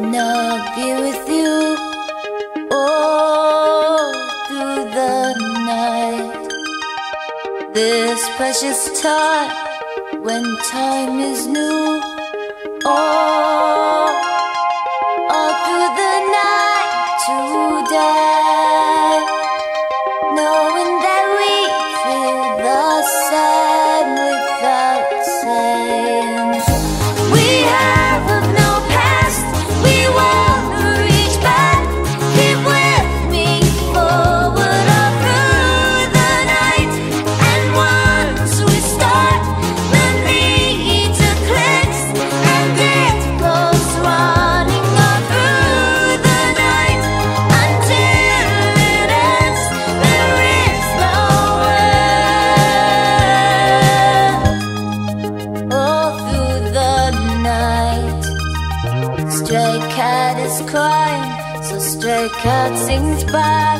not be with you all through the night. This precious time, when time is new, all through the night today, knowing that we feel the same without saying. We have no past, we won't reach back. Keep with me forward all through the night. And once we start, the need to clicks, and it goes running all through the night until it ends. There is no end. All through the night, stray cat is crying, so stray cat sings back.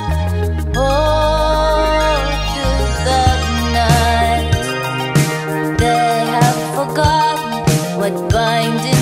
All through the night, they have forgotten what binding